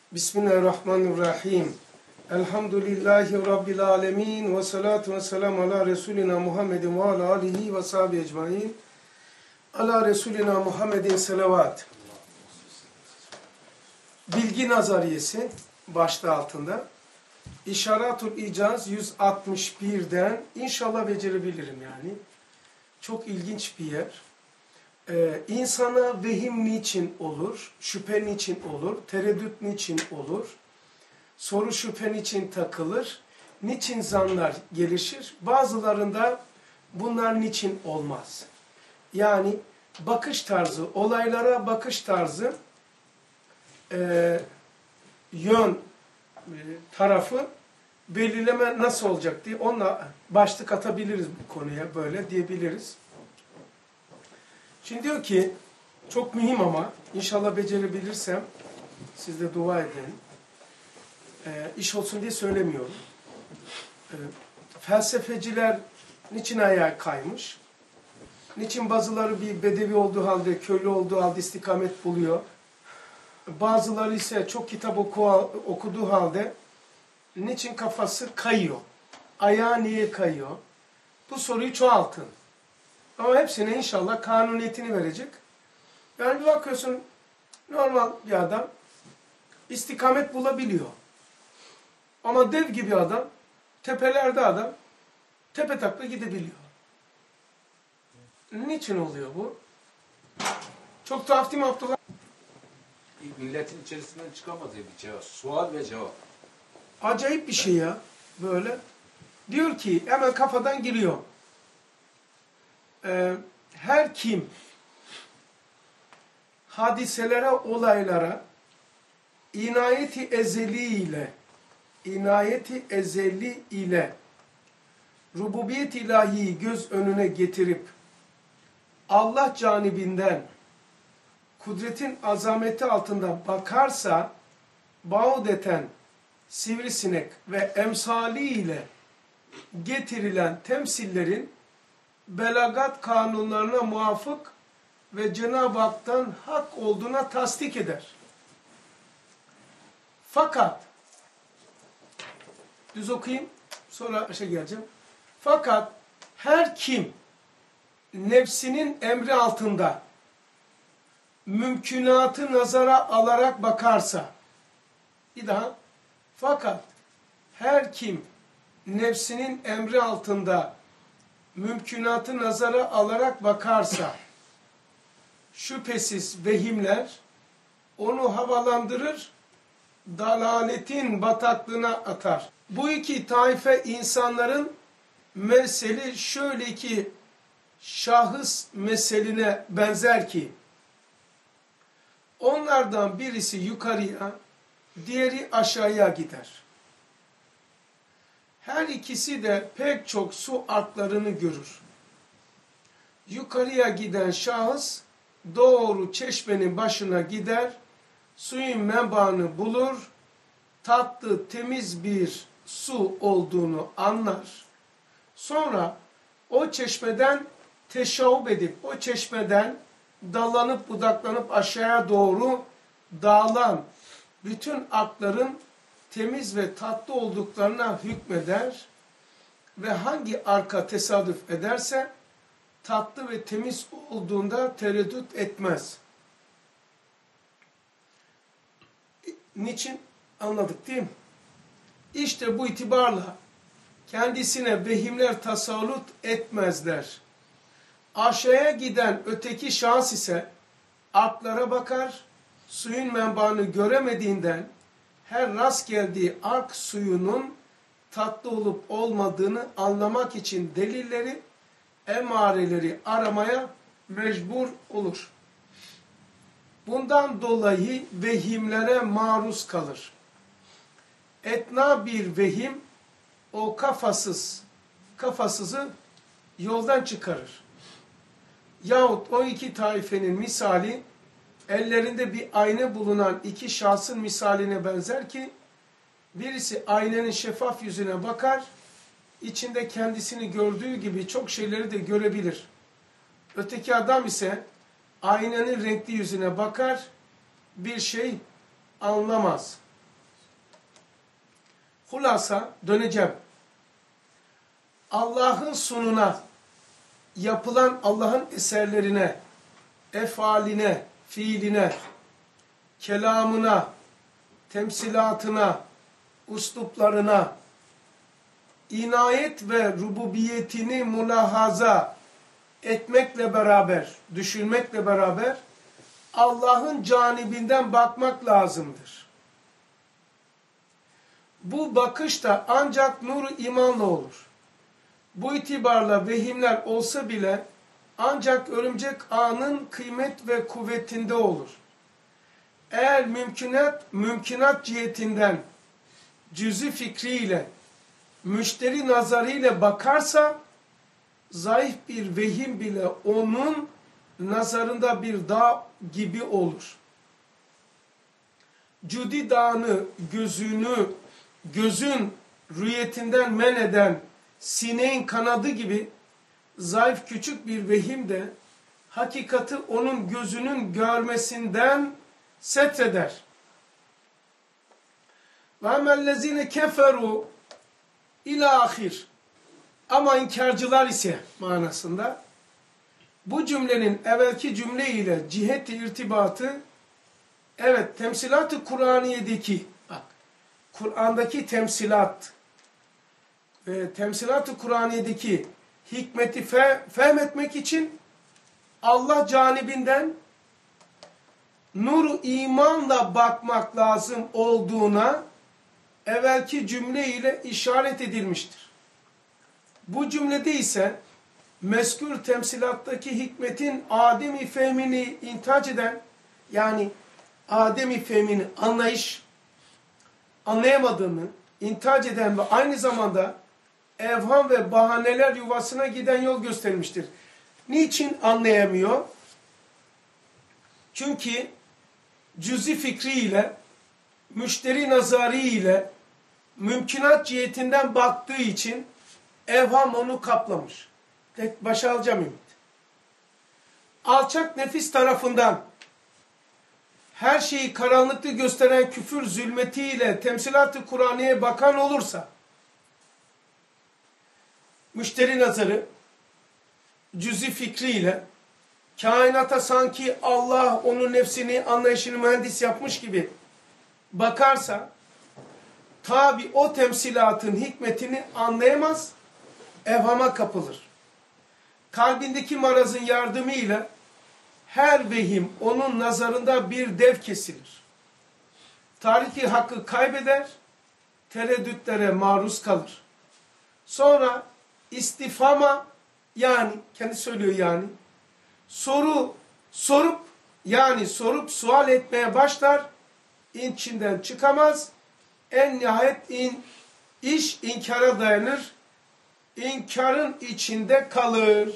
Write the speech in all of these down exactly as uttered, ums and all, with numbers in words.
Bismillahirrahmanirrahim. Elhamdülillahi Rabbil alemin. Ve salatu ve selamu ala Resulina Muhammedin ve ala alihi ve sahibi ecmain. Ala Resulina Muhammedin selavat. Bilgi nazariyesi başta altında. İşaratul İcaz yüz altmış birden inşallah becerebilirim yani. Çok ilginç bir yer. Ee, insana vehim niçin olur, şüphe niçin olur, tereddüt niçin olur, soru şüphe niçin takılır, niçin zanlar gelişir, bazılarında bunlar niçin olmaz. Yani bakış tarzı, olaylara bakış tarzı, e, yön e, tarafı belirleme nasıl olacak diye onunla başlık atabiliriz bu konuya, böyle diyebiliriz. Şimdi diyor ki, çok mühim ama inşallah becerebilirsem, siz de dua edin. E, iş olsun diye söylemiyorum. E, felsefeciler niçin ayağa kaymış? Niçin bazıları bir bedevi olduğu halde, köylü olduğu halde istikamet buluyor? Bazıları ise çok kitap oku, okuduğu halde niçin kafası kayıyor? Ayağı niye kayıyor? Bu soruyu çoğaltın. Ama hepsine inşallah kanuniyetini verecek. Yani bir bakıyorsun normal bir adam istikamet bulabiliyor. Ama dev gibi adam, tepelerde adam tepe takla gidebiliyor. Niçin oluyor bu? Çok tuhaf değil mi Abdullah? Milletin içerisinden çıkamaz ya bir cevap. Sual ve cevap. Acayip bir şey ya. Böyle. Diyor ki hemen kafadan giriyor. Ee, her kim hadiselere, olaylara inayeti ezeli ile inayeti ezeli ile rububiyet ilahiyi göz önüne getirip Allah canibinden kudretin azameti altında bakarsa baudeten sivrisinek ve emsali ile getirilen temsillerin belagat kanunlarına muvafık ve Cenab-ı Hak'tan hak olduğuna tasdik eder. Fakat, düz okuyayım, sonra şey geleceğim. Fakat her kim nefsinin emri altında mümkünatı nazara alarak bakarsa, bir daha, fakat her kim nefsinin emri altında mümkünatı nazara alarak bakarsa, şüphesiz vehimler onu havalandırır, dalaletin bataklığına atar. Bu iki taife insanların meseli şöyle ki şahıs meseline benzer ki, onlardan birisi yukarıya, diğeri aşağıya gider. Her ikisi de pek çok su artlarını görür. Yukarıya giden şahıs doğru çeşmenin başına gider, suyun menbaını bulur, tatlı temiz bir su olduğunu anlar. Sonra o çeşmeden teşavvub edip, o çeşmeden dallanıp budaklanıp aşağıya doğru dağılan bütün akların temiz ve tatlı olduklarına hükmeder ve hangi arka tesadüf ederse tatlı ve temiz olduğunda tereddüt etmez. Niçin? Anladık değil mi? İşte bu itibarla kendisine vehimler tasallut etmezler. Aşağıya giden öteki şahıs ise arklara bakar, suyun menbaını göremediğinden her rast geldiği ark suyunun tatlı olup olmadığını anlamak için delilleri, emareleri aramaya mecbur olur. Bundan dolayı vehimlere maruz kalır. Etna bir vehim o kafasız, kafasızı yoldan çıkarır. Yahut o iki taifenin misali, ellerinde bir ayna bulunan iki şahsın misaline benzer ki, birisi aynanın şeffaf yüzüne bakar, içinde kendisini gördüğü gibi çok şeyleri de görebilir. Öteki adam ise aynanın renkli yüzüne bakar, bir şey anlamaz. Hulasa döneceğim. Allah'ın sununa, yapılan Allah'ın eserlerine, efaline, fiiline, kelamına, temsilatına, usluplarına, inayet ve rububiyetini mülahaza etmekle beraber, düşünmekle beraber Allah'ın canibinden bakmak lazımdır. Bu bakış da ancak nur imanla olur. Bu itibarla vehimler olsa bile ancak örümcek ağının kıymet ve kuvvetinde olur. Eğer mümkünat, mümkünat cihetinden cüz'i fikriyle, müşteri nazarıyla bakarsa, zayıf bir vehim bile onun nazarında bir dağ gibi olur. Cudi dağını, gözünü, gözün rüyetinden men eden sineğin kanadı gibi zayıf küçük bir vehim de hakikati onun gözünün görmesinden setreder. Ve emmellezine keferu ila ahir. Ama inkarcılar ise manasında bu cümlenin evvelki cümle ile ciheti irtibatı, evet, temsilat-ı Kur'aniye'deki, bak, Kur'an'daki temsilat ve temsilat-ı Kur'aniye'deki hikmeti fe, fehmetmek için Allah canibinden nur imanla bakmak lazım olduğuna evvelki cümle ile işaret edilmiştir. Bu cümlede ise mezkür temsilattaki hikmetin Adem-i fehmini intac eden, yani Adem-i fehmini anlayış, anlayamadığını intac eden ve aynı zamanda evham ve bahaneler yuvasına giden yol göstermiştir. Niçin anlayamıyor? Çünkü cüz-i fikri ile, müşteri nazari ile, mümkünat cihetinden baktığı için evham onu kaplamış. Tek başa alacağım ümit. Alçak nefis tarafından her şeyi karanlıklı gösteren küfür zulmetiyle temsilat-ı Kur'an'ya bakan olursa, müşteri nazarı, cüz-i fikriyle, kainata sanki Allah onun nefsini, anlayışını mühendis yapmış gibi bakarsa, tabi o temsilatın hikmetini anlayamaz, evhama kapılır. Kalbindeki marazın yardımıyla her vehim onun nazarında bir dev kesilir. Tariki hakkı kaybeder, tereddütlere maruz kalır. Sonra istifama, yani kendi söylüyor yani, soru sorup yani sorup sual etmeye başlar, içinden çıkamaz, en nihayet in, iş inkara dayanır, inkarın içinde kalır.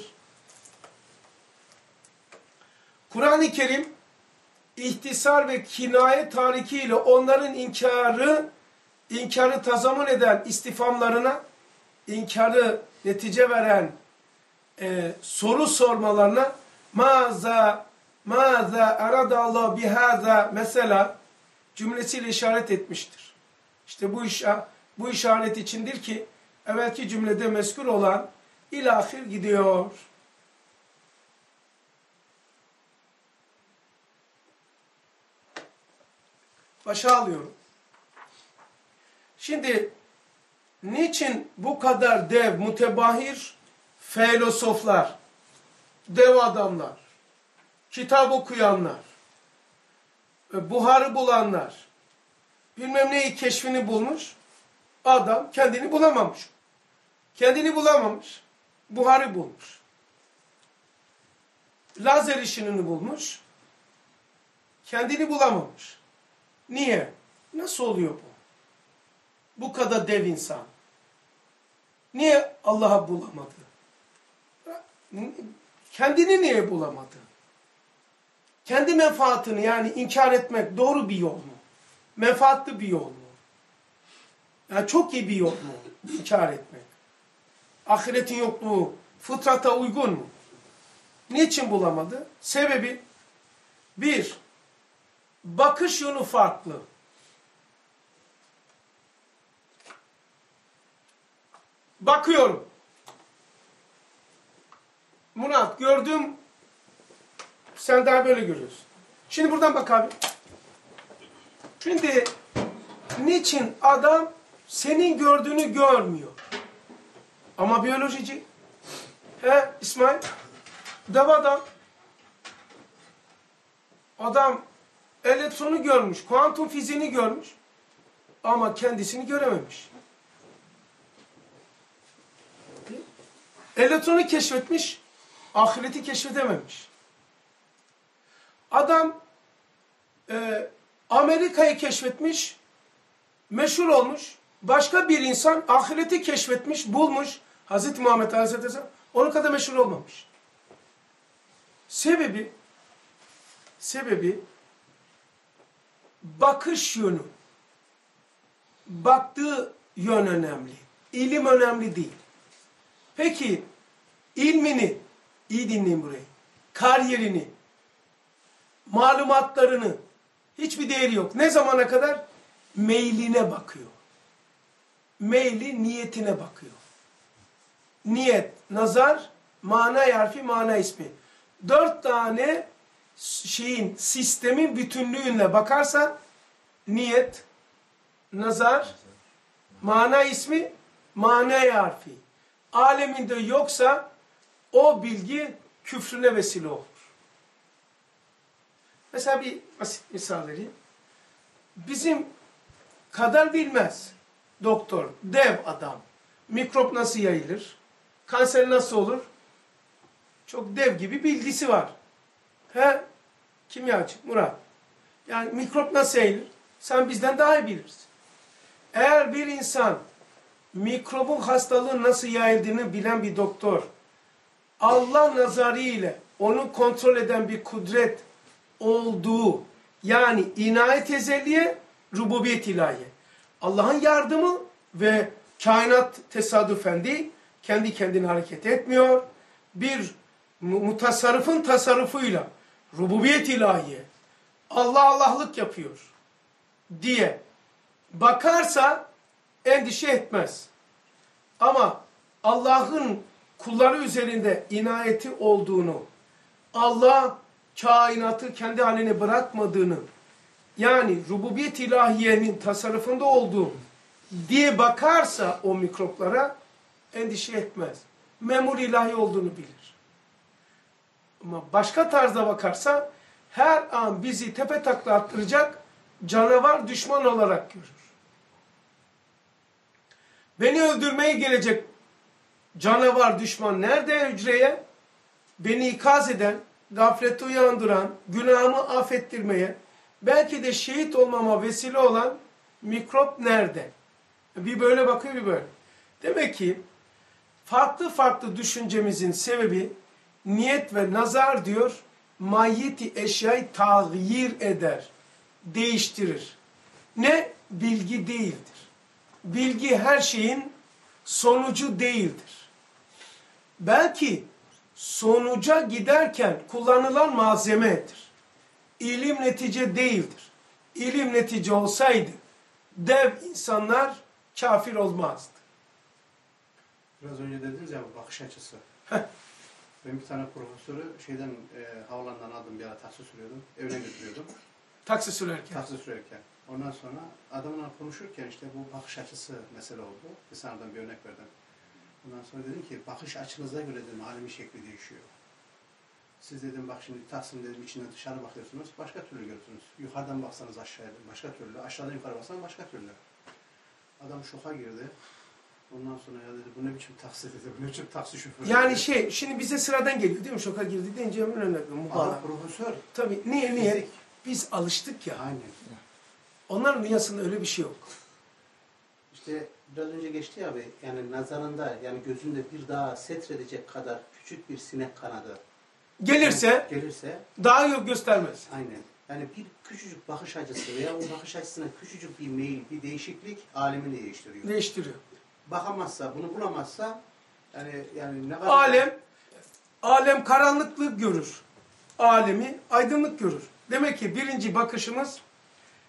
Kur'an-ı Kerim ihtisar ve kinaye tarikiyle onların inkarı inkarı tazamun eden istifamlarına, inkarı netice veren e, soru sormalarına maza maza aradallahu bihaza mesela cümlesiyle işaret etmiştir. İşte bu iş, bu işaret içindir ki evvelki cümlede mezkur olan ilahir gidiyor. Başa alıyorum. Şimdi niçin bu kadar dev, mütebahir filozoflar, dev adamlar, kitap okuyanlar, buharı bulanlar, bilmem neyi keşfini bulmuş, adam kendini bulamamış. Kendini bulamamış, buharı bulmuş. Lazer ışınını bulmuş, kendini bulamamış. Niye? Nasıl oluyor bu? Bu kadar dev insan. Niye Allah'ı bulamadı? Kendini niye bulamadı? Kendi menfaatini yani inkar etmek doğru bir yol mu? Menfaatli bir yol mu? Yani çok iyi bir yol mu? İnkar etmek. Ahiretin yokluğu fıtrata uygun mu? Niçin bulamadı? Sebebi bir, bakış yönü farklı. Bakıyorum. Murat gördüm. Sen daha böyle görüyorsun. Şimdi buradan bak abi. Şimdi niçin adam senin gördüğünü görmüyor? Ama biyolojici. He İsmail? Dev adam. Adam elektronu görmüş, kuantum fiziğini görmüş. Ama kendisini görememiş. Elektronu keşfetmiş, ahireti keşfedememiş. Adam e, Amerika'yı keşfetmiş, meşhur olmuş. Başka bir insan ahireti keşfetmiş, bulmuş. Hazreti Muhammed Aleyhisselam onun kadar meşhur olmamış. Sebebi, sebebi bakış yönü. Baktığı yön önemli. İlim önemli değil. Peki ilmini, iyi dinleyin burayı, kariyerini, malumatlarını hiçbir değeri yok. Ne zamana kadar? Meyline bakıyor. Meyli niyetine bakıyor. Niyet, nazar, mana harfi, mana ismi. Dört tane şeyin, sistemin bütünlüğüne bakarsa niyet, nazar, mana ismi, mana harfi. Aleminde yoksa o bilgi küfrüne vesile olur. Mesela bir basit misal vereyim. Bizim kadar bilmez doktor, dev adam. Mikrop nasıl yayılır? Kanser nasıl olur? Çok dev gibi bilgisi var. He? Kimyacı, Murat. Yani mikrop nasıl yayılır? Sen bizden daha iyi bilirsin. Eğer bir insan mikrobun hastalığı nasıl yayıldığını bilen bir doktor, Allah nazarı ile onu kontrol eden bir kudret olduğu, yani inayet ezelliye, rububiyet ilahiye. Allah'ın yardımı ve kainat tesadüfen değil, kendi kendine hareket etmiyor. Bir mutasarrıfın tasarrufuyla rububiyet ilahiye, Allah Allah'lık yapıyor diye bakarsa endişe etmez. Ama Allah'ın kulları üzerinde inayeti olduğunu, Allah kainatı kendi haline bırakmadığını, yani rububiyet ilahiyenin tasarrufunda olduğu diye bakarsa o mikroplara endişe etmez. Memur ilahi olduğunu bilir. Ama başka tarzda bakarsa her an bizi tepe takla attıracak canavar düşman olarak görür. Beni öldürmeye gelecek canavar düşman nerede hücreye? Beni ikaz eden, gaflete uyandıran, günahımı affettirmeye, belki de şehit olmama vesile olan mikrop nerede? Bir böyle bakıyor, bir böyle. Demek ki farklı farklı düşüncemizin sebebi niyet ve nazar diyor, mayyiti eşyayı tağyir eder, değiştirir. Ne? Bilgi değildir. Bilgi her şeyin sonucu değildir. Belki sonuca giderken kullanılan malzemedir. İlim netice değildir. İlim netice olsaydı dev insanlar kafir olmazdı. Biraz önce dediniz ya bakış açısı. Heh. Ben bir tane profesörü şeyden e, havalandan aldım, bir ara taksi sürüyordum. Evine götürüyordum. Taksi sürerken. Taksi sürerken. Ondan sonra adamla konuşurken işte bu bakış açısı mesele oldu. Bir sanadan bir örnek verdim. Ondan sonra dedim ki bakış açınıza göre dedim alemin şekli değişiyor. Siz dedim bak şimdi Taksim dedim içinden dışarı bakıyorsunuz, başka türlü görürsünüz. Yukarıdan baksanız aşağıya başka türlü, aşağıdan yukarı baksanız başka türlü. Adam şoka girdi. Ondan sonra ya dedi bu ne biçim taksi dedi, bu ne biçim taksi şoförü. Yani dedi. şey, şimdi bize sıradan geliyor değil mi? Şoka girdi deyince hemen örnek veriyorum. Ama profesör. Tabii, niye, niye? Fizik. Biz alıştık ya. Aynen. Onların dünyasında öyle bir şey yok. İşte biraz önce geçti ya abi, yani nazarında, yani gözünde bir daha setredecek kadar küçük bir sinek kanadı Gelirse, gelirse daha yok göstermez. aynen. Yani bir küçücük bakış açısı veya o bakış açısına küçücük bir meyil, bir değişiklik alemini değiştiriyor. Değiştiriyor. Bakamazsa, bunu bulamazsa yani yani ne kadar Alem, alem karanlıklığı görür. Alemi aydınlık görür. Demek ki birinci bakışımız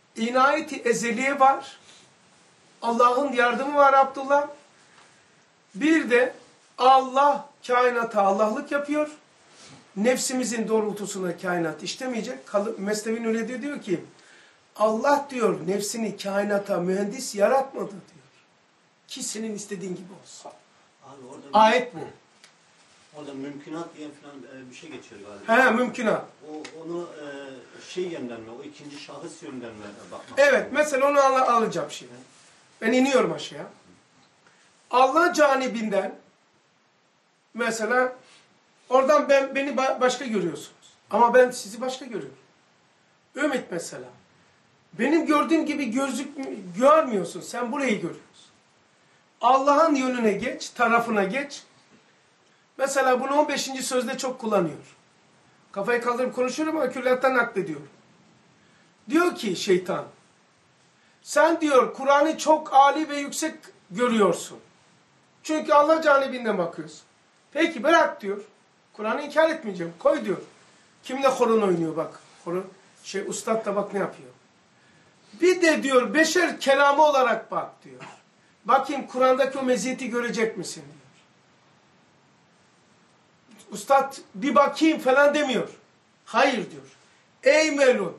inayeti ezeliye var. Allah'ın yardımı var Abdullah. Bir de Allah kainata Allah'lık yapıyor. Nefsimizin doğrultusunda kainat işlemeyecek. Mesnevi'nin öyle diyor, diyor ki Allah diyor nefsini kainata mühendis yaratmadı diyor. Ki senin istediğin gibi olsun. Abi orada Ayet bu. Orada mümkünat diye falan bir şey geçiyor galiba. He, mümkünat. O, onu e, şey yönden mi, o ikinci şahıs yönden mi bakmak? Evet, mesela onu al alacağım şimdi. Ben iniyorum aşağıya. Allah canibinden mesela oradan ben beni başka görüyorsunuz. Ama ben sizi başka görüyorum. Ümit mesela. Benim gördüğüm gibi gözlük görmüyorsun. Sen burayı görüyorsun. Allah'ın yönüne geç, tarafına geç. Mesela bunu on beşinci sözde çok kullanıyor. Kafayı kaldırıp konuşuyorum ama külliyattan naklediyorum. Diyor ki şeytan, sen diyor Kur'an'ı çok âli ve yüksek görüyorsun. Çünkü Allah canibinden bakıyorsun. Peki bırak diyor. Kur'an'ı inkar etmeyeceğim. Koy diyor. Kimle horon oynuyor bak. Horon, şey ustad da bak ne yapıyor. Bir de diyor beşer kelamı olarak bak diyor. Bakayım Kur'an'daki o meziyeti görecek misin diyor. Ustad bir bakayım falan demiyor. Hayır diyor. Ey melun.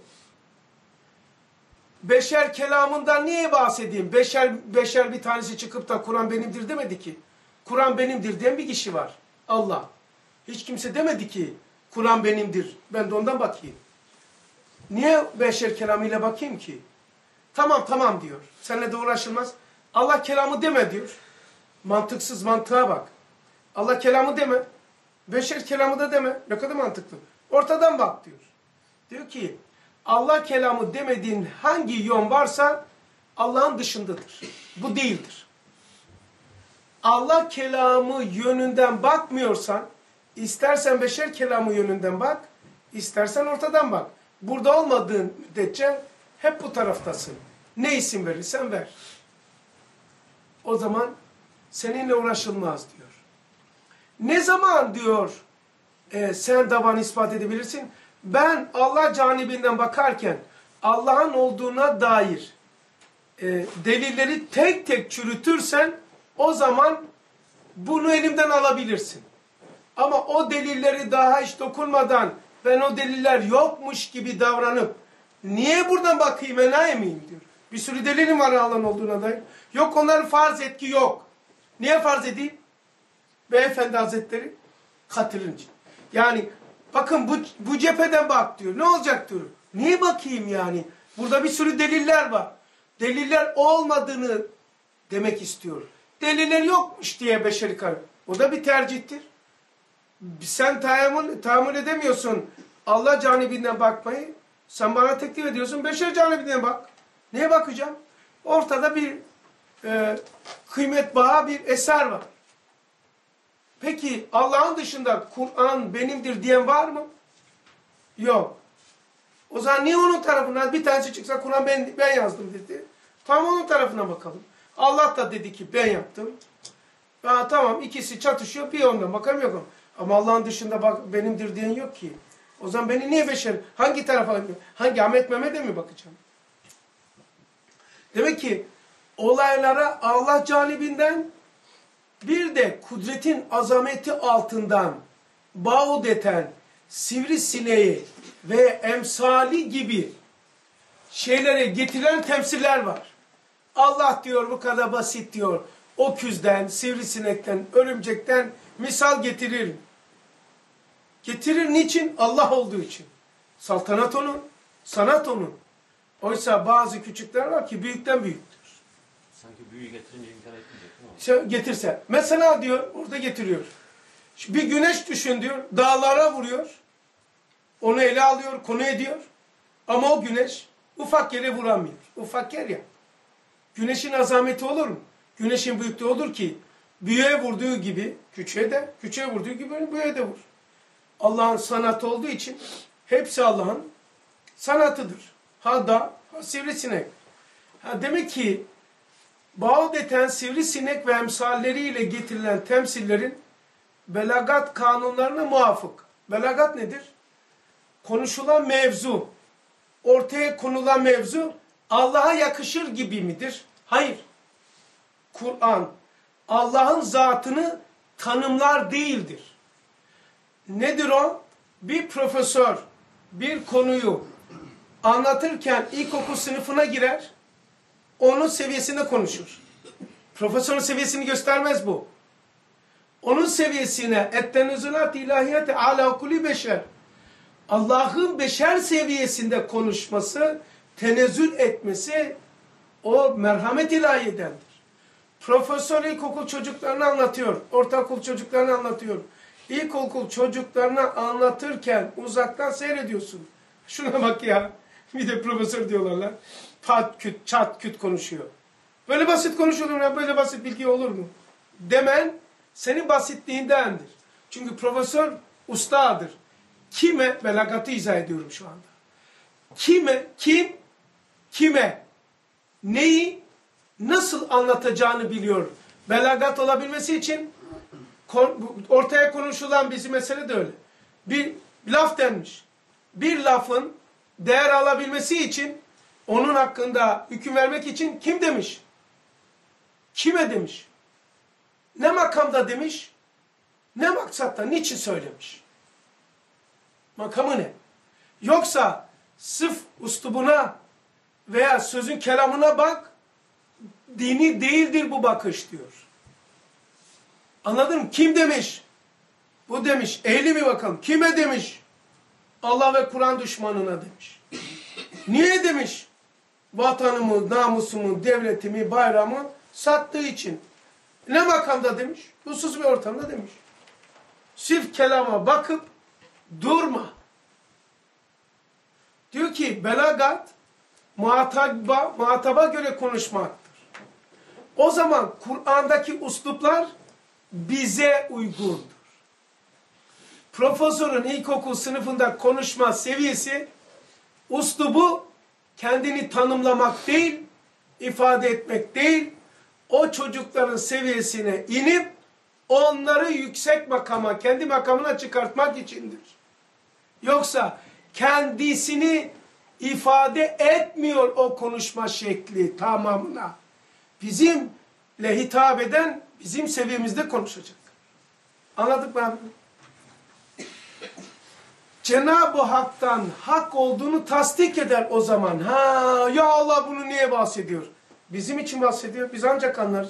Beşer kelamından niye bahsedeyim? Beşer, beşer bir tanesi çıkıp da Kur'an benimdir demedi ki. Kur'an benimdir diyen bir kişi var. Allah. Hiç kimse demedi ki Kur'an benimdir. Ben de ondan bakayım. Niye beşer kelamıyla bakayım ki? Tamam tamam diyor. Seninle de uğraşılmaz. Allah kelamı deme diyor. Mantıksız mantığa bak. Allah kelamı deme. Beşer kelamı da deme. Ne kadar mantıklı. Ortadan bak diyor. Diyor ki Allah kelamı demediğin hangi yön varsa Allah'ın dışındadır. Bu değildir. Allah kelamı yönünden bakmıyorsan, istersen beşer kelamı yönünden bak, istersen ortadan bak. Burada olmadığın müddetçe hep bu taraftasın. Ne isim verirsen ver. O zaman seninle uğraşılmaz diyor. Ne zaman diyor e, sen davanı ispat edebilirsin? Ben Allah canibinden bakarken Allah'ın olduğuna dair e, delilleri tek tek çürütürsen o zaman bunu elimden alabilirsin. Ama o delilleri daha hiç dokunmadan ben o deliller yokmuş gibi davranıp niye buradan bakayım enayi miyim diyor. Bir sürü delilim var Allah'ın olduğuna dair. Yok onların farz etki yok. Niye farz edeyim? Beyefendi Hazretleri katılınca. Yani bakın bu, bu cepheden bak diyor. Ne olacak diyor. Niye bakayım yani? Burada bir sürü deliller var. Deliller olmadığını demek istiyor. Deliller yokmuş diye beşeri karı. O da bir tercihtir. Sen tahammül, tahammül edemiyorsun Allah canibinden bakmayı. Sen bana teklif ediyorsun. Beşer canibinden bak. Neye bakacağım? Ortada bir e, kıymet baha bir eser var. Peki Allah'ın dışında Kur'an benimdir diyen var mı? Yok. O zaman niye onun tarafından bir tanesi çıksa Kur'an ben, ben yazdım dedi. Tam onun tarafına bakalım. Allah da dedi ki ben yaptım. Ya, tamam ikisi çatışıyor bir ondan bakarım yok. Ama Allah'ın dışında bak, benimdir diyen yok ki. O zaman beni niye beşer? Hangi tarafa? Hangi Ahmet Mehmet'e mi bakacağım? Demek ki olaylara Allah canibinden bir de kudretin azameti altından bağut eden sivrisineği ve emsali gibi şeylere getiren temsiller var. Allah diyor bu kadar basit diyor. Öküzden, sivrisinekten, örümcekten misal getirir. Getirir niçin? Allah olduğu için. Saltanat onun, sanat onun. Oysa bazı küçükler var ki büyükten büyüktür. Sanki büyü getirince inkar etmeyecek mi? Şey, getirse. Mesela diyor, orada getiriyor. Bir güneş düşün diyor, dağlara vuruyor. Onu ele alıyor, konu ediyor. Ama o güneş ufak yere vuramıyor. Ufak yer ya. Güneşin azameti olur mu? Güneşin büyüklüğü olur ki büyüğe vurduğu gibi küçüğe de, küçüğe vurduğu gibi büyüğe de vur. Allah'ın sanatı olduğu için hepsi Allah'ın sanatıdır. Ha da, ha sivrisinek. Ha demek ki bağut eden sivrisinek ve emsalleriyle getirilen temsillerin belagat kanunlarına muvafık. Belagat nedir? Konuşulan mevzu, ortaya konulan mevzu Allah'a yakışır gibi midir? Hayır. Kur'an Allah'ın zatını tanımlar değildir. Nedir o? Bir profesör bir konuyu anlatırken ilkokul sınıfına girer, onun seviyesinde konuşur. Profesörün seviyesini göstermez bu. Onun seviyesine ettenüzülat ilahiyete ala kulli beşer. Allah'ın beşer seviyesinde konuşması, tenezzül etmesi o merhamet ilahiyedendir. Profesör ilkokul çocuklarını anlatıyor, ortaokul çocuklarını anlatıyor. İlkokul çocuklarına anlatırken uzaktan seyrediyorsun. Şuna bak ya, bir de profesör diyorlar lan. Pat küt, çat küt konuşuyor. Böyle basit konuşulur mu? Böyle basit bilgi olur mu? Demen senin basitliğindendir. Çünkü profesör ustadır. Kime? Belagatı izah ediyorum şu anda. Kime? Kim? Kime? Neyi? Nasıl anlatacağını biliyor. Belagat olabilmesi için ortaya konuşulan bizim mesele de öyle. Bir laf denmiş. Bir lafın değer alabilmesi için onun hakkında hüküm vermek için kim demiş? Kime demiş? Ne makamda demiş? Ne maksatta? Niçin söylemiş? Makamı ne? Yoksa sırf üslubuna veya sözün kelamına bak, dini değildir bu bakış diyor. Anladın mı? Kim demiş? Bu demiş. Ehli mi bakalım? Kime demiş? Allah ve Kur'an düşmanına demiş. Niye demiş? Vatanımı, namusumu, devletimi, bayramı sattığı için. Ne makamda demiş? Husus bir ortamda demiş. Sırf kelama bakıp durma. Diyor ki belagat muhataba, muhataba göre konuşmaktır. O zaman Kur'an'daki üsluplar bize uygundur. Profesörün ilkokul sınıfında konuşma seviyesi üslubu kendini tanımlamak değil, ifade etmek değil, o çocukların seviyesine inip onları yüksek makama, kendi makamına çıkartmak içindir. Yoksa kendisini ifade etmiyor o konuşma şekli tamamına. Bizimle hitap eden bizim seviyemizde konuşacak. Anladık mı abi? Cenab-ı Hak'tan hak olduğunu tasdik eder o zaman. Ha, ya Allah bunu niye bahsediyor? Bizim için bahsediyor. Biz ancak anlarız.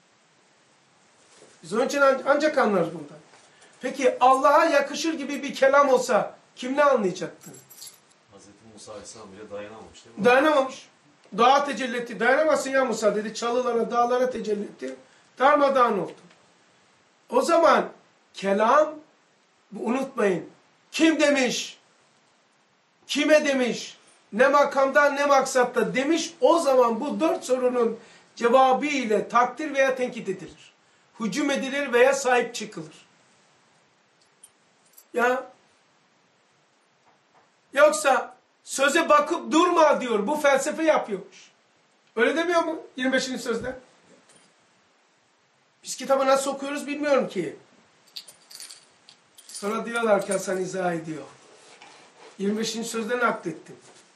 Biz onun için ancak anlarız bundan. Peki Allah'a yakışır gibi bir kelam olsa kim ne anlayacaktı? Hazreti Musa Aleyhisselam bile dayanamamış değil mi? Dayanamamış. Dağa tecelli etti. Dayanamazsın ya Musa dedi. Çalılara, dağlara tecelli etti. Darmadağın oldu. O zaman kelam, unutmayın. Kim demiş? Kime demiş? Ne makamda ne maksatta demiş. O zaman bu dört sorunun cevabı ile takdir veya tenkit edilir. Hücum edilir veya sahip çıkılır. Ya yoksa söze bakıp durma diyor. Bu felsefe yapıyormuş. Öyle demiyor mu? yirmi beşinci sözde. Biz kitabı nasıl okuyoruz bilmiyorum ki. Sonra diyorlar ki Hasan izah ediyor. yirmi beşinci sözden naklettim.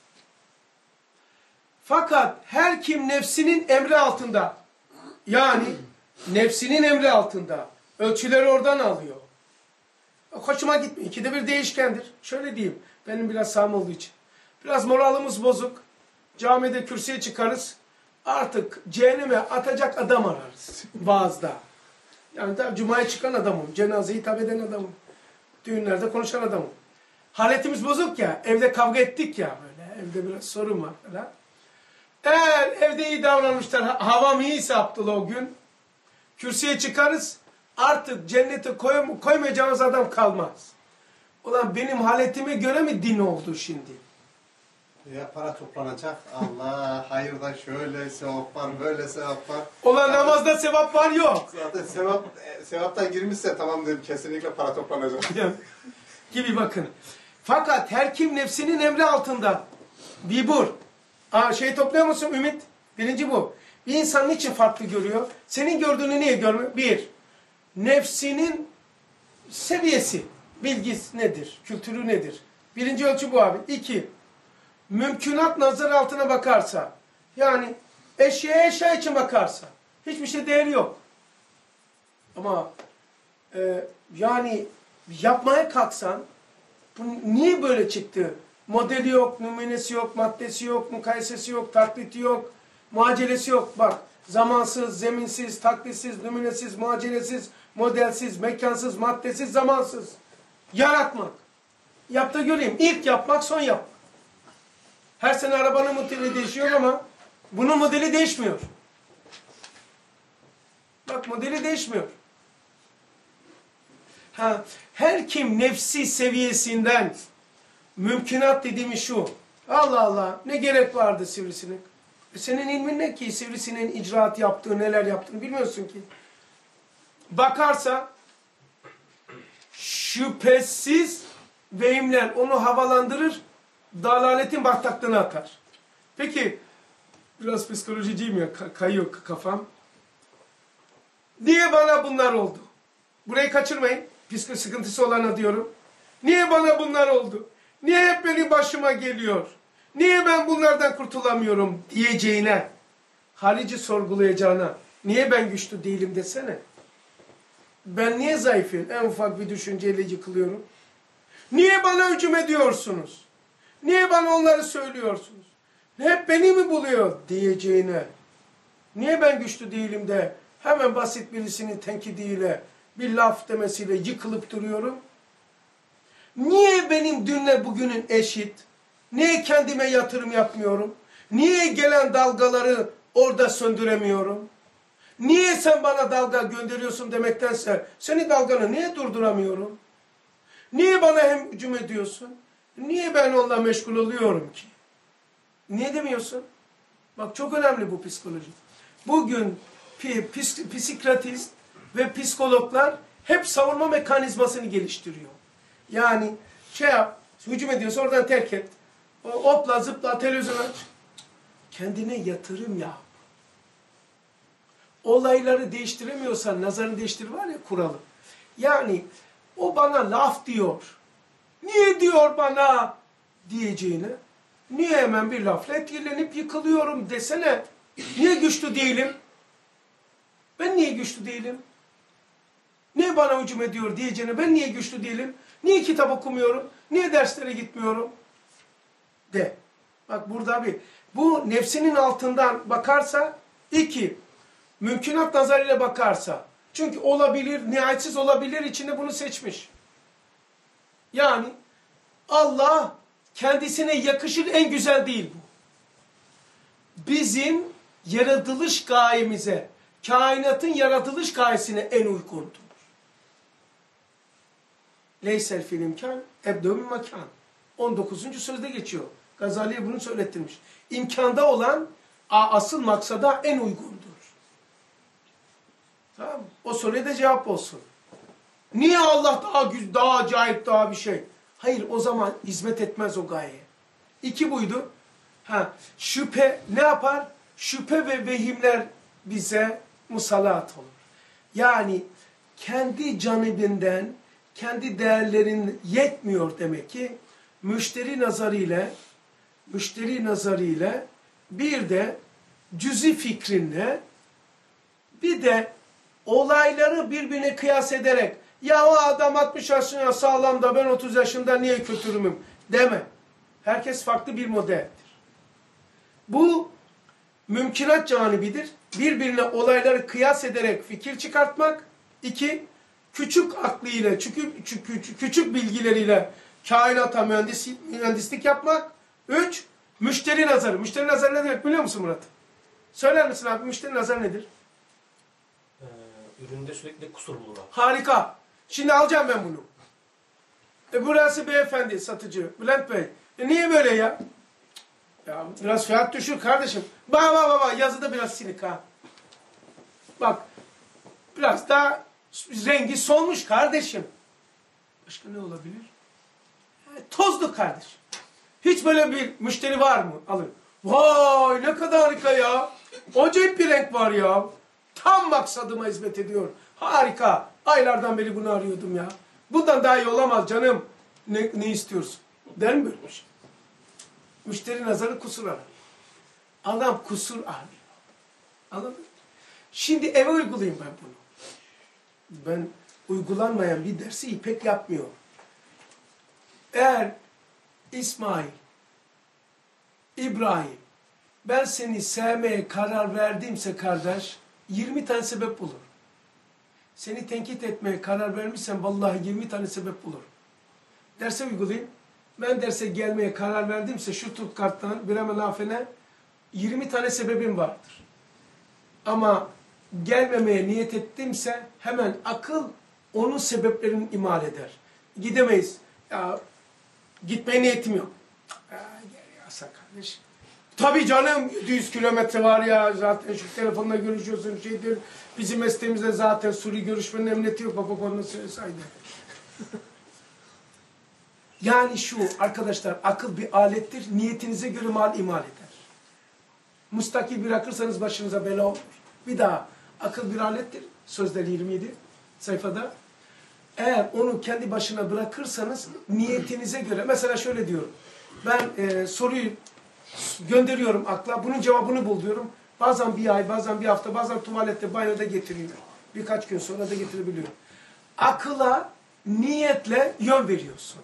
Fakat her kim nefsinin emri altında, yani nefsinin emri altında, ölçüleri oradan alıyor. Hoşuma gitmiyor. İkide bir değişkendir. Şöyle diyeyim, benim biraz sağım olduğu için. Biraz moralimiz bozuk. Camide kürsüye çıkarız. Artık cehenneme atacak adam ararız. Vaazda. Yani da Cuma'ya çıkan adamım. Cenazeye hitap eden adamım. Düğünlerde konuşan adamım. Haletimiz bozuk ya. Evde kavga ettik ya böyle. Evde biraz sorun var falan. Eğer evde iyi davranmışlar, havam iyiyse Abdullah o gün, kürsüye çıkarız, artık cennete koy, koymayacağımız adam kalmaz. Ulan benim haletime göre mi din oldu şimdi? Ya para toplanacak. Allah hayırda şöyle sevap var, böyle sevap var. Ulan namazda sevap var yok. Zaten sevap, sevaptan girmişse tamam dedim, kesinlikle para toplanacak. Gibi bakın. Fakat her kim nefsinin emri altında. Bir bur. Aa, şey topluyor musun Ümit? Birinci bu. Bir insan niçin farklı görüyor? Senin gördüğünü niye görmüyor? Bir, nefsinin seviyesi, bilgisi nedir? Kültürü nedir? Birinci ölçü bu abi. İki, mümkünat nazar altına bakarsa, yani eşeğe eşya için bakarsa, hiçbir şey değeri yok. Ama e, yani yapmaya kalksan, bu niye böyle çıktı? Modeli yok, numunesi yok, maddesi yok, mukayesesi yok, taklidi yok, muacelesi yok. Bak, zamansız, zeminsiz, taklitsiz, numunesiz, muacelesiz, modelsiz, mekansız, maddesiz, zamansız. Yaratmak. Yap da göreyim. İlk yapmak, son yapmak. Her sene arabanın modeli değişiyor ama bunun modeli değişmiyor. Bak, modeli değişmiyor. Ha, her kim nefsi seviyesinden mümkünat dediğimiz şu. Allah Allah, ne gerek vardı sivrisinek? E senin ilmin ne ki sivrisineğin icraat yaptığı, neler yaptığını bilmiyorsun ki. Bakarsa şüphesiz vehimler onu havalandırır, dalaletin bataklığına atar. Peki, biraz psikolojiciyim ya, kayıyor kafam. Niye bana bunlar oldu? Burayı kaçırmayın. Psikoloji sıkıntısı olana diyorum. Niye bana bunlar oldu? Niye hep benim başıma geliyor? Niye ben bunlardan kurtulamıyorum diyeceğine, harici sorgulayacağına, niye ben güçlü değilim desene. Ben niye zayıfım? En ufak bir düşünceyle yıkılıyorum. Niye bana hücum ediyorsunuz? Niye bana onları söylüyorsunuz? Hep beni mi buluyor diyeceğine, niye ben güçlü değilim de hemen basit birisinin tenkidiyle, bir laf demesiyle yıkılıp duruyorum? Niye benim dünle bugünün eşit? Niye kendime yatırım yapmıyorum? Niye gelen dalgaları orada söndüremiyorum? Niye sen bana dalga gönderiyorsun demektense senin dalganı niye durduramıyorum? Niye bana hem hücum ediyorsun? Niye ben onunla meşgul oluyorum ki? Niye demiyorsun? Bak, çok önemli bu psikoloji. Bugün psik psikiyatist ve psikologlar hep savunma mekanizmasını geliştiriyor. Yani şey yap, hücum ediyorsa oradan terk et. Hopla zıpla televizyon aç. Kendine yatırım yap. Olayları değiştiremiyorsan nazarını değiştir var ya kuralı. Yani o bana laf diyor. Niye diyor bana diyeceğine, niye hemen bir lafla etkilenip yıkılıyorum desene. Niye güçlü değilim? Ben niye güçlü değilim? Niye bana hücum ediyor diyeceğine ben niye güçlü değilim? Niye kitap okumuyorum? Niye derslere gitmiyorum? De. Bak burada bir. Bu nefsinin altından bakarsa, iki, mümkünat nazarıyla bakarsa. Çünkü olabilir, nihayetsiz olabilir içinde bunu seçmiş. Yani Allah kendisine yakışır en güzel değil bu. Bizim yaratılış gayemize, kainatın yaratılış gayesine en uygundur. Leysel fil imkan, ebdûmü mekan. on dokuzuncu sözde geçiyor. Gazali'ye bunu söylettirmiş. İmkanda olan asıl maksada en uygundur. Tamam mı? O soruya da cevap olsun. Niye Allah daha güzel, daha acayip, daha bir şey? Hayır, o zaman hizmet etmez o gayeye. İki buydu. Ha, şüphe ne yapar? Şüphe ve vehimler bize musallat olur. Yani kendi canibinden, kendi değerlerin yetmiyor demek ki. Müşteri nazarıyla, müşteri nazarıyla bir de cüzi fikrinle, bir de olayları birbirine kıyas ederek, ya o adam altmış yaşında sağlam da ben otuz yaşında niye kötürümüm deme. Herkes farklı bir modeldir. Bu mümkünat canibidir. Birbirine olayları kıyas ederek fikir çıkartmak. İki, küçük aklıyla, küçük, küçük, küçük bilgileriyle kainata mühendislik, mühendislik yapmak. Üç, müşteri nazarı. Müşteri nazarı ne demek biliyor musun Murat? Söyler misin abi, müşteri nazarı nedir? Ee, üründe sürekli kusur bulur. Harika. Şimdi alacağım ben bunu. E burası beyefendi, satıcı. Bülent Bey. E niye böyle ya? Ya biraz fiyat düşür kardeşim. Bak bak bak, yazıda biraz silik ha. Bak. Biraz daha rengi solmuş kardeşim. Başka ne olabilir? E, tozlu kardeşim. Hiç böyle bir müşteri var mı? Alın. Vay ne kadar harika ya. Acayip bir renk var ya. Tam maksadıma hizmet ediyor. Harika. Aylardan beri bunu arıyordum ya. Bundan daha iyi olamaz canım. Ne, ne istiyorsun? Der mi böyle bir şey? Müşteri nazarı kusur arar. Adam kusur arıyor. Anladın mı? Şimdi eve uygulayayım ben bunu. Ben uygulanmayan bir dersi İpek yapmıyor. Eğer İsmail, İbrahim, ben seni sevmeye karar verdimse kardeş, yirmi tane sebep bulur. Seni tenkit etmeye karar vermişsen vallahi yirmi tane sebep bulur. Derse uygulayayım. Ben derse gelmeye karar verdimse şu tutkarttan bir hemen afene yirmi tane sebebim vardır. Ama gelmemeye niyet ettimse hemen akıl onun sebeplerini imal eder. Gidemeyiz. Ya gitmeye niyetim yok. Ya, gel ya kardeş. Tabii canım yedi yüz kilometre var ya zaten şu telefonla görüşüyorsun şeydir. Bizim mesleğimizde zaten suri görüşmenin emniyeti yok. Baba bana söyleseydi. Yani şu arkadaşlar akıl bir alettir. Niyetinize göre mal imal eder. Mustakil bırakırsanız başınıza bela olur. Bir daha akıl bir alettir. Sözler yirmi yedi sayfada. Eğer onu kendi başına bırakırsanız niyetinize göre. Mesela şöyle diyorum. Ben e, soruyu gönderiyorum akla. Bunun cevabını bul diyorum. Bazen bir ay, bazen bir hafta, bazen tuvalette, banyoda getiriyorum. Birkaç gün sonra da getirebiliyorum. Akıla, niyetle yön veriyorsun.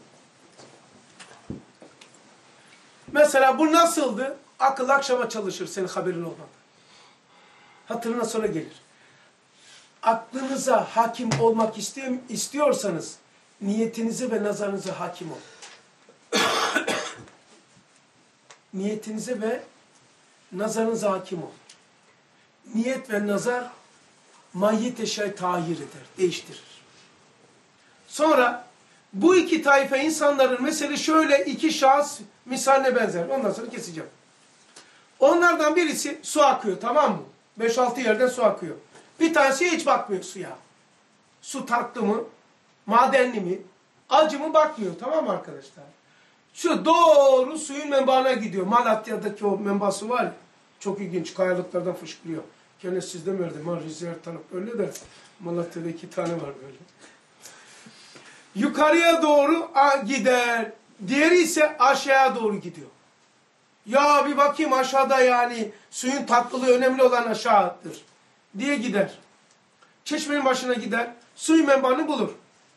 Mesela bu nasıldı? Akıl akşama çalışır senin haberin olmadan. Hatırına sonra gelir. Aklınıza hakim olmak istiyorsanız niyetinize ve nazarınıza hakim olun. Niyetinize ve nazarınıza hakim olun. Niyet ve nazar mahiyet eşyayı tahir eder, değiştirir. Sonra bu iki taife insanların mesela şöyle iki şahıs misaline benzer. Ondan sonra keseceğim. Onlardan birisi su akıyor, tamam mı? beş altı yerden su akıyor. Bir tanesi hiç bakmıyor suya. Su tatlı mı? Madenli mi? Acı mı? Bakmıyor, tamam mı arkadaşlar? Şu doğru suyun menbaına gidiyor. Malatya'daki o menbası var ya. Çok ilginç. Kayalıklardan fışkırıyor. Gene sizde mi öyle? Man Rizer taraf öyle de Malatya'da iki tane var böyle. Yukarıya doğru gider. Diğeri ise aşağıya doğru gidiyor. Ya bir bakayım aşağıda yani suyun tatlılığı önemli olan aşağıdır diye gider. Çeşmenin başına gider. Suyun menbaını bulur.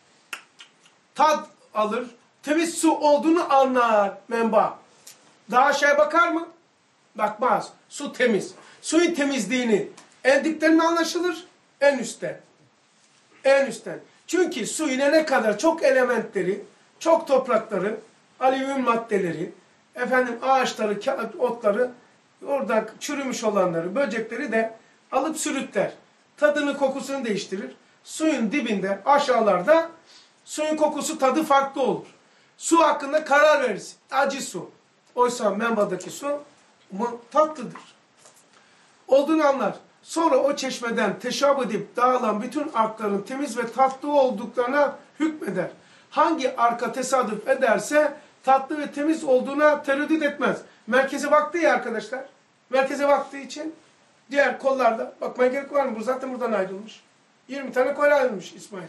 Tad alır. Temiz su olduğunu anlar menba. Daha aşağıya bakar mı? Bakmaz. Su temiz. Suyun temizliğini en dipten mi anlaşılır? En üstten. En üstten. Çünkü su inene kadar çok elementleri, çok toprakları, alüvyum maddeleri, efendim ağaçları, otları, orada çürümüş olanları, böcekleri de alıp sürütler. Tadını, kokusunu değiştirir. Suyun dibinde, aşağılarda suyun kokusu, tadı farklı olur. Su hakkında karar verirsin. Acı su. Oysa menbadaki su tatlıdır. Olduğunu anlar. Sonra o çeşmeden teşab edip dağılan bütün arkların temiz ve tatlı olduklarına hükmeder. Hangi arka tesadüf ederse tatlı ve temiz olduğuna tereddüt etmez. Merkeze baktığı ya arkadaşlar. Merkeze baktığı için diğer kollarda bakmaya gerek var mı? Bu zaten buradan ayrılmış. yirmi tane kol ayrılmış İsmail.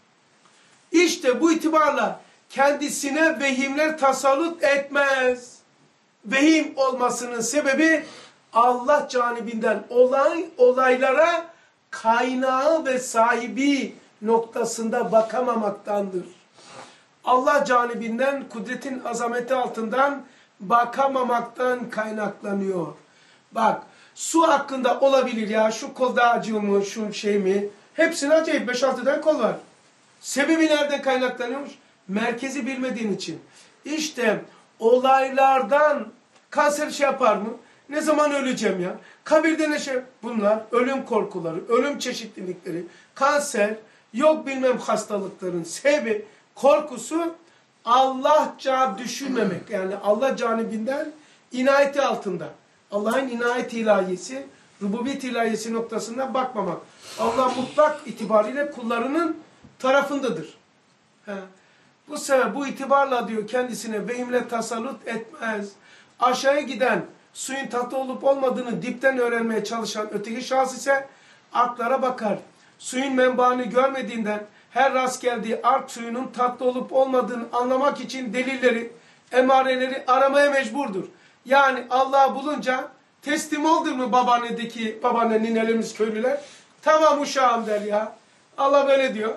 İşte bu itibarla kendisine vehimler tasallut etmez. Vehim olmasının sebebi Allah canibinden olay olaylara kaynağı ve sahibi noktasında bakamamaktandır. Allah canibinden kudretin azameti altından bakamamaktan kaynaklanıyor. Bak su hakkında olabilir ya şu kol daha acıyor mu şu şey mi? Hepsine acayip beş altı tane kol var. Sebebi nereden kaynaklanıyormuş? Merkezi bilmediğin için. İşte olaylardan kanser şey yapar mı? Ne zaman öleceğim ya? Kabirde ne şey? Bunlar ölüm korkuları, ölüm çeşitlilikleri, kanser, yok bilmem hastalıkların sebebi, korkusu Allahça düşünmemek. Yani Allah canibinden inayeti altında. Allah'ın inayet ilahiyesi, rububiyet ilahiyesi noktasına bakmamak. Allah mutlak itibariyle kullarının tarafındadır. He. Bu sebeple bu itibarla diyor kendisine vehimle tasallut etmez. Aşağıya giden suyun tatlı olup olmadığını dipten öğrenmeye çalışan öteki şahıs ise arklara bakar. Suyun menbaını görmediğinden her rast geldiği ark suyunun tatlı olup olmadığını anlamak için delilleri, emareleri aramaya mecburdur. Yani Allah'ı bulunca teslim oldu mu babaannedeki, babaanne ninelerimiz köylüler? Tamam uşağım der ya. Allah böyle diyor.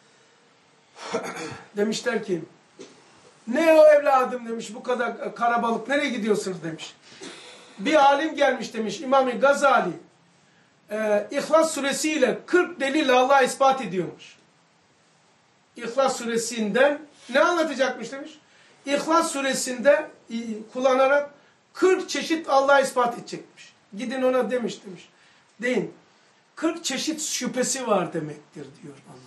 Demişler ki ne o evladım demiş, bu kadar karabalık nereye gidiyorsunuz demiş. Bir alim gelmiş demiş, İmam-ı Gazali e, İhlas suresiyle kırk delil Allah'a ispat ediyormuş. İhlas suresinden ne anlatacakmış demiş. İhlas suresinde kullanarak kırk çeşit Allah'a ispat edecekmiş. Gidin ona demiş demiş. Deyin. kırk çeşit şüphesi var demektir diyor Allah.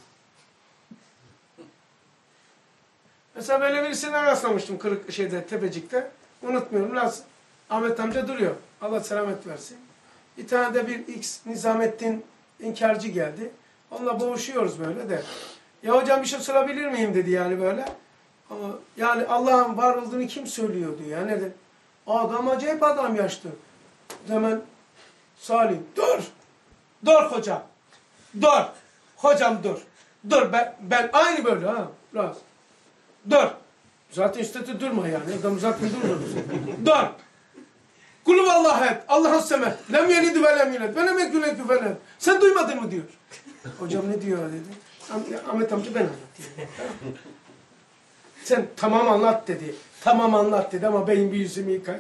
Mesela böyle birisine rastlamıştım kırık şeyde, Tepecik'te. Unutmuyorum. Biraz Ahmet amca duruyor. Allah selamet versin. Bir tane de bir X Nizamettin inkarcı geldi. Onunla boğuşuyoruz böyle de. Ya hocam bir şey sorabilir miyim dedi yani böyle. Ama yani Allah'ın var olduğunu kim söylüyordu ya? Ne dedi? Adam acayip adam yaşlı. Hemen Salim dur. Dur hocam. Dur. Hocam dur. Dur ben, ben aynı böyle ha. Biraz. Dur. Zaten üstede durma yani. Adam zaten durmuyor. Dur. Kulü vallahi et. Allah'ın semet. Lem yelid ve lem yulad. Ve lem yekun lehu kufuven ehad. Sen duymadın mı diyor. Hocam ne diyor dedi. Ahmet amca ben anlatayım. Sen tamam anlat dedi. Tamam anlat dedi ama beyin bir yüzümü yıkay.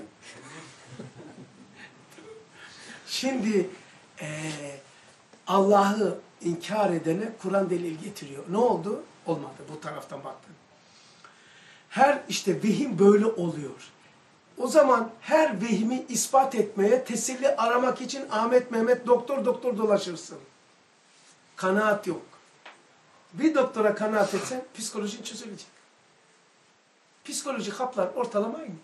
Şimdi ee, Allah'ı inkar edene Kur'an delil getiriyor. Ne oldu? Olmadı. Bu taraftan baktın. Her işte vehim böyle oluyor. O zaman her vehimi ispat etmeye, teselli aramak için Ahmet Mehmet doktor doktor dolaşırsın. Kanaat yok. Bir doktora kanaat etsen psikolojin çözülecek. Psikoloji haplar ortalama aynıdır.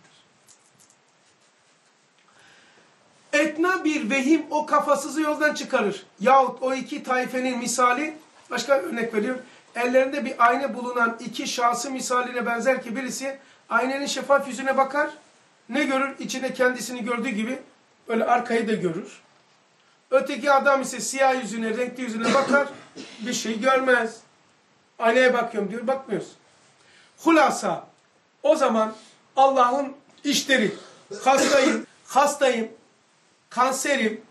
Etna bir vehim o kafasızı yoldan çıkarır. Yahut o iki taifenin misali, başka örnek veriyor. Ellerinde bir ayna bulunan iki şahsı misaline benzer ki birisi aynanın şeffaf yüzüne bakar. Ne görür? İçinde kendisini gördüğü gibi böyle arkayı da görür. Öteki adam ise siyah yüzüne, renkli yüzüne bakar. Bir şey görmez. Aynaya bakıyorum diyor. Bakmıyorsun. Hulasa. O zaman Allah'ın işleri. Hastayım. Hastayım. Kanserim.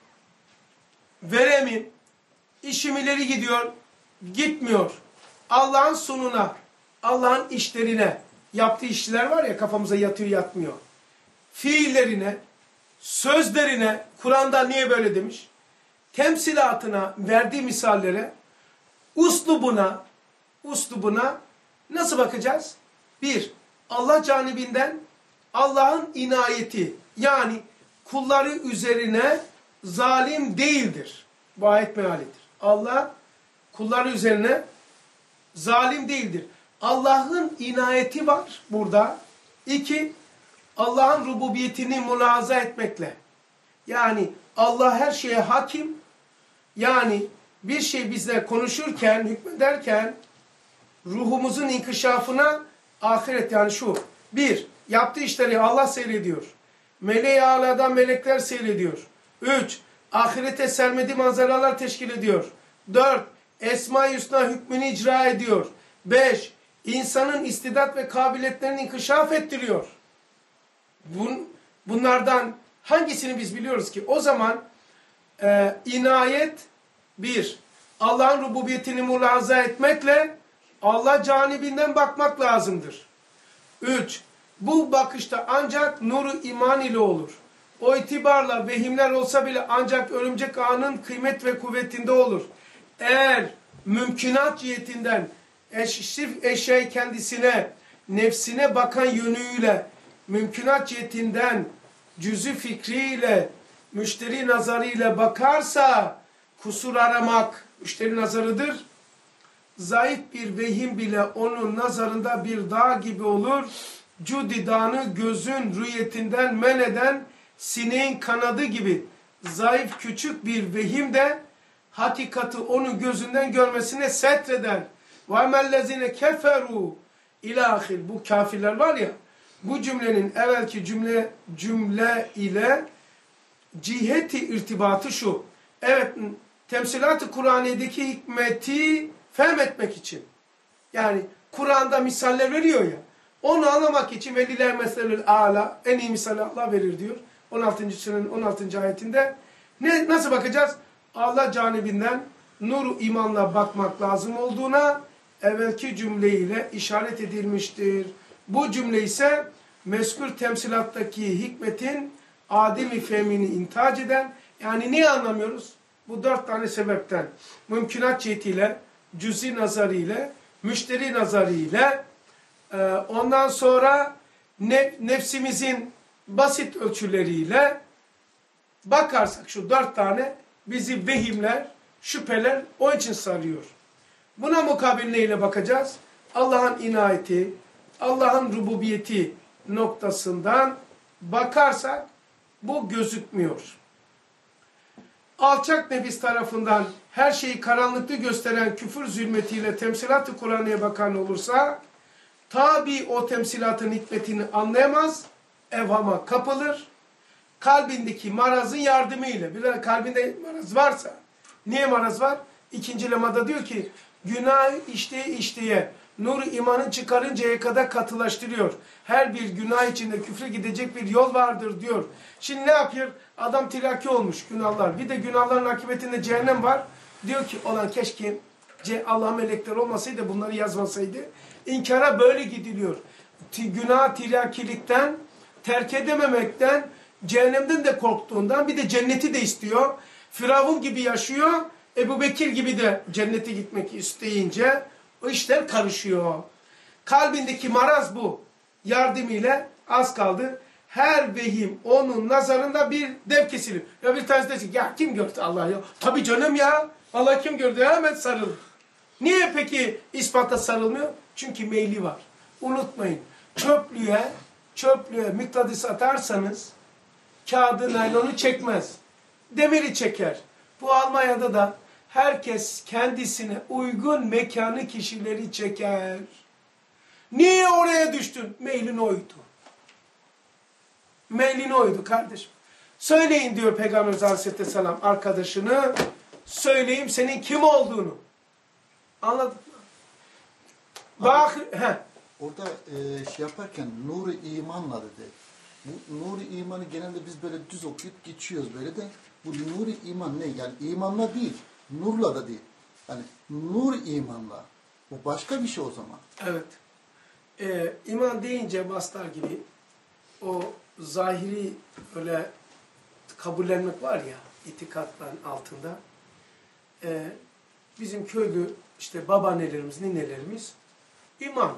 Veremim. İşim ileri gidiyor. Gitmiyor. Allah'ın sununa. Allah'ın işlerine. Yaptığı işler var ya, kafamıza yatıyor yatmıyor. Fiillerine, sözlerine, Kur'an'da niye böyle demiş? Temsilatına, verdiği misallere, uslubuna, uslubuna nasıl bakacağız? Bir, Allah canibinden Allah'ın inayeti, yani kulları üzerine zalim değildir. Bu ayet mealidir. Allah kulları üzerine zalim değildir. Allah'ın inayeti var burada. İki, Allah'ın rububiyetini mülahaza etmekle. Yani Allah her şeye hakim. Yani bir şey bizle konuşurken, hükmederken ruhumuzun inkişafına ahiret, yani şu. Bir, yaptığı işleri Allah seyrediyor. Meleği âlâdan melekler seyrediyor. Üç, ahirete sermediği manzaralar teşkil ediyor. Dört, Esma-i Hüsna hükmünü icra ediyor. Beş, insanın istidat ve kabiliyetlerini inkişaf ettiriyor. Bun, bunlardan hangisini biz biliyoruz ki? O zaman e, inayet bir, Allah'ın rububiyetini mülahaza etmekle Allah canibinden bakmak lazımdır. Üç, bu bakışta ancak nuru iman ile olur. O itibarla vehimler olsa bile ancak örümcek ağının kıymet ve kuvvetinde olur. Eğer mümkünat cihetinden eşrif eşeği kendisine, nefsine bakan yönüyle, mümkünat cihetinden cüzü fikriyle, müşteri nazarıyla bakarsa kusur aramak müşteri nazarıdır. Zayıf bir vehim bile onun nazarında bir dağ gibi olur. Cudi dağını gözün rüyetinden men eden sineğin kanadı gibi zayıf küçük bir vehim de hakikati onun gözünden görmesine setreder. وَاَمَا الَّذِينَ كَفَرُوا ilahir. Bu kafirler var ya, bu cümlenin evvelki cümle cümle ile ciheti irtibatı şu. Evet, temsilat-ı Kur'an'daki hikmeti fehmetmek için. Yani Kur'an'da misaller veriyor ya, onu anlamak için veliler meselel âlâ, en iyi misali Allah verir diyor. on altıncı surenin on altıncı ayetinde. Ne, nasıl bakacağız? Allah canibinden nur imanla bakmak lazım olduğuna evvelki cümleyle işaret edilmiştir. Bu cümle ise mezkur temsilattaki hikmetin ademi fehmini intihac eden, yani niye anlamıyoruz? Bu dört tane sebepten. Mümkünat cihetiyle, cüzi nazarıyla, müşteri nazarıyla, ondan sonra nefsimizin basit ölçüleriyle bakarsak şu dört tane bizi vehimler, şüpheler o için sarıyor. Buna mukabil neyle bakacağız? Allah'ın inayeti, Allah'ın rububiyeti noktasından bakarsak bu gözükmüyor. Alçak nefis tarafından her şeyi karanlıklı gösteren küfür zulmetiyle temsilat-ı Kur'an'a bakan olursa tabi o temsilatın hikmetini anlayamaz, evhama kapılır. Kalbindeki marazın yardımıyla, bir kalbinde maraz varsa, niye maraz var? İkinci lemada diyor ki, günah işteye işteye, nur imanı çıkarıncaya kadar katılaştırıyor. Her bir günah içinde küfre gidecek bir yol vardır diyor. Şimdi ne yapıyor? Adam tiraki olmuş günahlar. Bir de günahların akıbetinde cehennem var. Diyor ki, olan keşke Allah melekler olmasaydı, bunları yazmasaydı. İnkara böyle gidiliyor. Günah tirakilikten, terk edememekten, cehennemden de korktuğundan, bir de cenneti de istiyor. Firavun gibi yaşıyor. Ebu Bekir gibi de cennete gitmek isteyince o işler karışıyor. Kalbindeki maraz bu. Yardımıyla az kaldı. Her vehim onun nazarında bir dev kesiliyor. Ya bir tanesi de ya kim gördü Allah ya? Tabii canım ya. Allah kim gördü? Hemen sarıl. Niye peki ispata sarılmıyor? Çünkü meyli var. Unutmayın. Çöplüğe, çöplüğe mıknatıs atarsanız kağıdı, naylonu çekmez. Demiri çeker. Bu Almanya'da da herkes kendisine uygun mekanı, kişileri çeker. Niye oraya düştün? Meylin oydu. Meylin oydu kardeşim. Söyleyin diyor Peygamber Aleyhisselam arkadaşını. Söyleyeyim senin kim olduğunu. Anladın mı? Bak, he. Orada e, şey yaparken nuru imanla dedi. Bu nuru imanı genelde biz böyle düz okuyup geçiyoruz böyle de. Bu nuru iman ne? Yani imanla değil, nurla da değil. Yani nur imanla. Bu başka bir şey o zaman. Evet. Ee, iman deyince mastar gibi o zahiri öyle kabullenmek var ya itikatların altında. Ee, bizim köylü işte babaannelerimiz, ninelerimiz iman.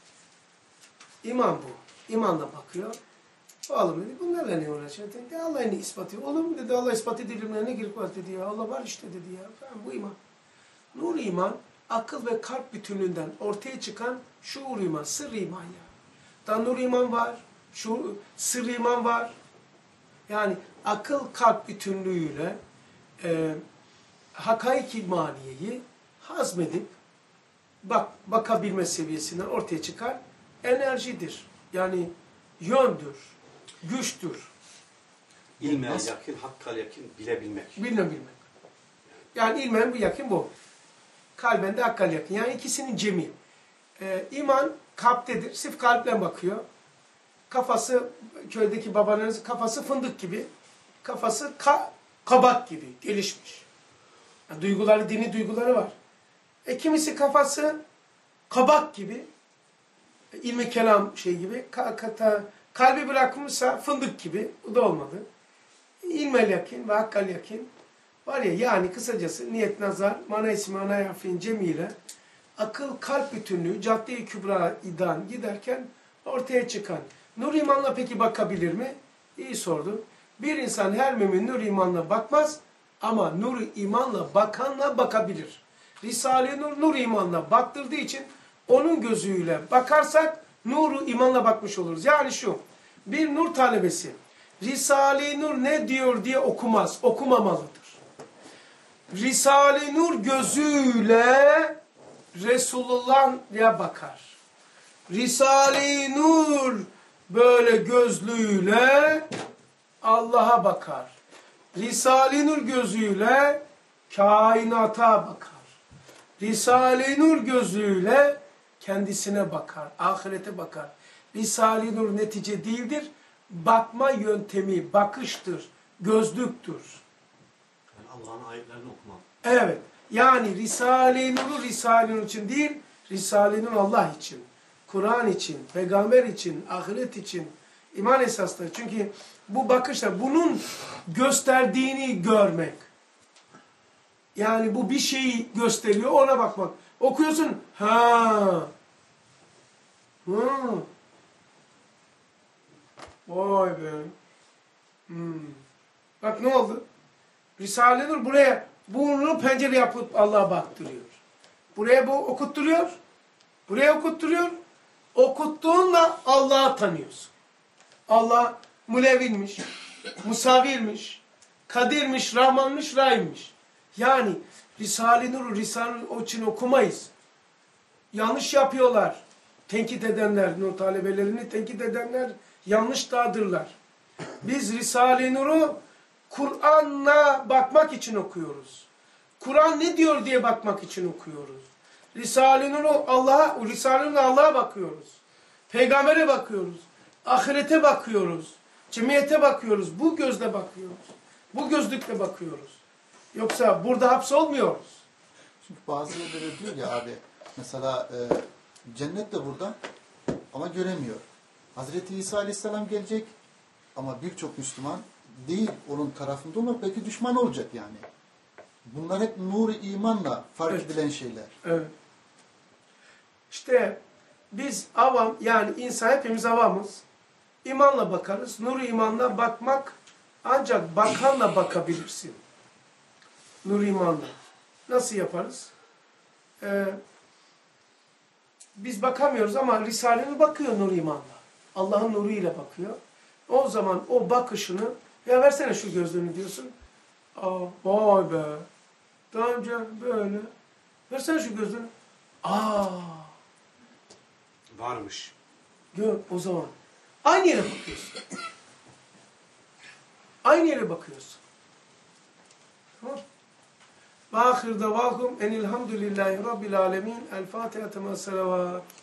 İman bu. İmanla bakıyor. Oğlum dedi bunlarla ne uğraşıyor? Dedi Allah'ın ispatı. Oğlum dedi Allah ispatı dilimlerine ne girip var dedi ya. Allah var işte dedi ya. Tamam, bu iman. Nur iman akıl ve kalp bütünlüğünden ortaya çıkan şuur iman, sır iman ya. Da nur iman var, şu sır iman var. Yani akıl kalp bütünlüğüyle e, hakaik-i maniyeyi hazmedip bak, bakabilme seviyesinden ortaya çıkar. Enerjidir. Yani yöndür, güçtür. İlme yakın, hakkal yakın, bilebilmek. Bilmem bilmek. Yani ilmen bu yakın bu. Kalben de hakkal yakın. Yani ikisinin cemi. Ee, iman kalptedir. Sırf kalple bakıyor. Kafası, köydeki babanız kafası fındık gibi. Kafası ka kabak gibi gelişmiş. Yani duyguları, dini duyguları var. E kimisi kafası kabak gibi. İlmi kelam şey gibi. Ka ka kalbi bırakmışsa fındık gibi. Bu da olmadı. İlmel yakin ve hakkal yakin. Var ya yani kısacası niyet nazar, mana ismi ana harfin cemiyle akıl kalp bütünlüğü cadde-i kübra'dan giderken ortaya çıkan. Nur imanla peki bakabilir mi? İyi sordun. Bir insan her mümin nur imanla bakmaz ama nur imanla bakanla bakabilir. Risale-i Nur nur imanla baktırdığı için onun gözüyle bakarsak nuru imanla bakmış oluruz. Yani şu bir nur talebesi Risale-i Nur ne diyor diye okumaz, okumamalıdır. Risale-i Nur gözüyle Resulullah'a bakar. Risale-i Nur böyle gözlüğüyle Allah'a bakar. Risale-i Nur gözüyle kainata bakar. Risale-i Nur gözüyle kendisine bakar, ahirete bakar. Risale-i Nur netice değildir, bakma yöntemi, bakıştır, gözlüktür. Yani Allah'ın ayetlerini okumak. Evet. Yani Risale-i Nur'u Risale-i Nur için değil, Risale-i Nur Allah için, Kur'an için, peygamber için, ahiret için, iman esasları. Çünkü bu bakışlar, bunun gösterdiğini görmek. Yani bu bir şeyi gösteriyor, ona bakmak. Okuyorsun, ha, hı. Vay be. Hmm. Bak ne oldu? Risale-i Nur buraya, bunu pencere yapıp Allah'a baktırıyor. Buraya bu okutturuyor. Buraya okutturuyor. Okuttuğunla Allah'ı tanıyorsun. Allah Mülevvinmiş, Musavirmiş, Kadirmiş, Rahmanmış, Rahimmiş. Yani Risale-i Nur'u Risale-i Nur için okumayız. Yanlış yapıyorlar. Tenkit edenler, nur talebelerini tenkit edenler yanlıştadırlar. Biz Risale-i Nur'u Kur'an'la bakmak için okuyoruz. Kur'an ne diyor diye bakmak için okuyoruz. Risale-i Nur'u Allah'a, Risale-i Nur'u Allah'a bakıyoruz. Peygamber'e bakıyoruz. Ahirete bakıyoruz. Cemiyete bakıyoruz. Bu gözle bakıyoruz. Bu gözlükle bakıyoruz. Yoksa burada hapsolmuyoruz. Çünkü bazı yerlere diyor ya abi, mesela e, cennet de burada ama göremiyor. Hazreti İsa Aleyhisselam gelecek ama birçok Müslüman değil onun tarafında olmak, belki düşman olacak yani. Bunlar hep nur-i imanla fark Evet. edilen şeyler. Evet. İşte biz avam, yani insan hepimiz avamız. İmanla bakarız. Nur-i imanla bakmak ancak bakanla bakabilirsin. Nur-i imanla. Nasıl yaparız? Ee, biz bakamıyoruz ama Risale-i Nur bakıyor nur imanla. Allah'ın nuruyla bakıyor. O zaman o bakışını, ya versene şu gözlüğünü diyorsun. Aa, vay be. Daha önce böyle. Versene şu gözlüğünü. Aa. Varmış. Gör o zaman. Aynı yere bakıyorsun. Aynı yere bakıyorsun. Tamam. Ve ahir davahum enilhamdülillahi rabbil alemin. El Fatiha tema selavat.